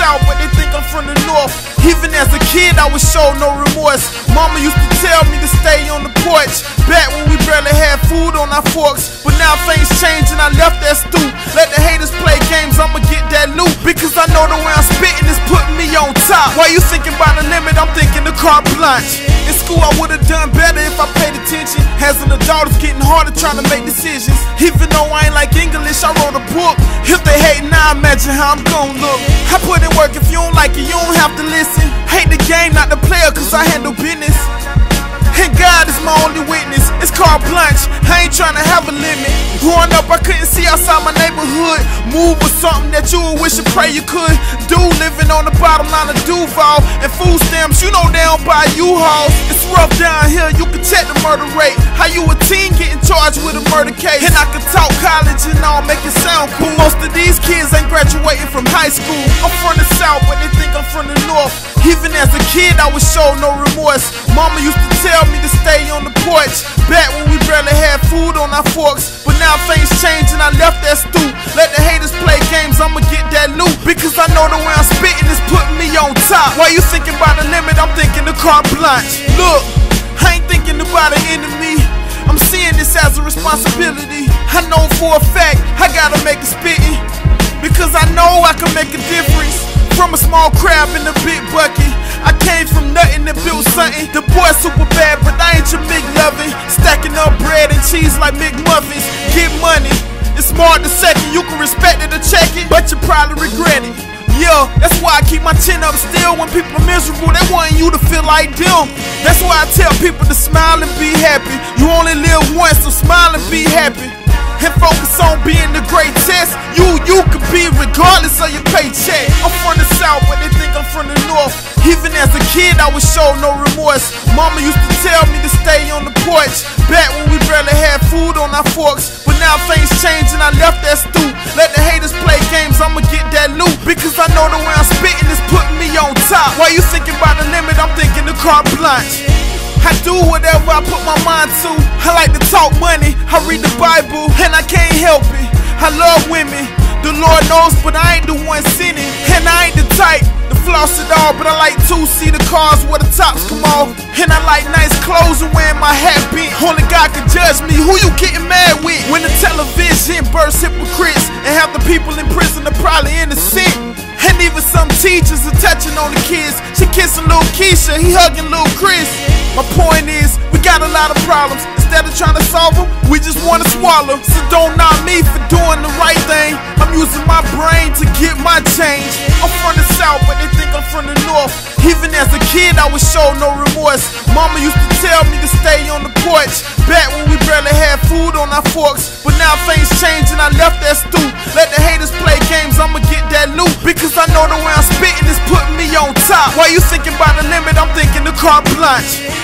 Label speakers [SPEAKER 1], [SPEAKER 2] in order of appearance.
[SPEAKER 1] South, but they think I'm from the North. Even as a kid, I would show no remorse. Mama used to tell me to stay on the porch, back when we barely had food on our forks. But now things change and I left that stoop. Let the haters play games, I'ma get that loot, because I know the way I'm spitting is putting me on top. While you thinking about the limit, I'm thinking the carte blanche. In school, I would've done better if I paid attention. As an adult, it's getting harder trying to make decisions. Even though I ain't like English, I wrote a book. If they hate now, imagine how I'm gon' look. I put in work, if you don't like it, you don't have to listen. Hate the game, not the player, cause I handle business. And God is my only witness. It's carte blanche, I ain't trying to have a limit. Growing up, I couldn't see outside my neighborhood. Move was something that you would wish and pray you could do. Living on the bottom line of Duval and food stamps, you know they don't buy U-Hauls. It's rough down here, you can check the murder rate. How you a teen getting charged with a murder case? And I can talk college and all, make it sound cool. Most of these kids ain't graduating from high school. I'm from the South, but they think I'm from the North. Even as a kid, I would show no remorse. Mama used to tell me to stay on the porch, back when we barely had food on our forks. But now things change and I left that stoop. Let the haters play games, I'ma get that loot, because I know the way I'm spitting is putting me on top. While you thinking about the limit, I'm thinking the carte blanche. Look, I ain't thinking about an enemy, I'm seeing this as a responsibility. I know for a fact I gotta make it spitting, because I know I can make a difference. From a small crab in a big bucket, I came from nothing and built something. The boy's super bad, but I ain't your big loving. Stacking up bread and cheese like McMuffins. Get money, it's smart to second. You can respect it or check it, but you probably regret it. Yeah, that's why I keep my chin up still. When people are miserable, they want you to feel like them. That's why I tell people to smile and be happy. You only live once, so smile and be happy. And focus on being the greatest you could be, regardless of your paycheck. I'm from the South, but they think I'm from the North. Even as a kid, I would show no remorse. Mama used to tell me to stay on the porch, back when we barely had food on our forks. But now things change and I left that stoop. Let the haters play games, I'ma get that loot, because I know the way I'm spitting is putting me on top. While you thinking about the limit, I'm thinking the carte blanche. I do whatever I put my mind to. I like to talk money, I read the Bible, and I can't help it. I love women, the Lord knows, but I ain't the one sinning. And I ain't the type to floss it all, but I like two-seater cars where the tops come off. And I like nice clothes and wearing my hat bent. Only God can judge me, who you getting mad with? When the television bursts hypocrites, and half the people in prison are probably innocent. And even some teachers are touching on the kids. She kissing little Keisha, he hugging little Chris. My point is, we got a lot of problems. Instead of trying to solve them, we just want to swallow. So don't knock me for doing the right thing. I'm using my brain to get my change. I'm from the South, but they think I'm from the North. Even as a kid, I would show no remorse. Mama used to tell me to stay on the porch, back when we barely had food on our forks. But now things change and I left that stoop. Let the haters play games, I'ma get that loot, because I know the way I'm spitting is putting me on top. While you thinking about the limit, I'm thinking the carte blanche.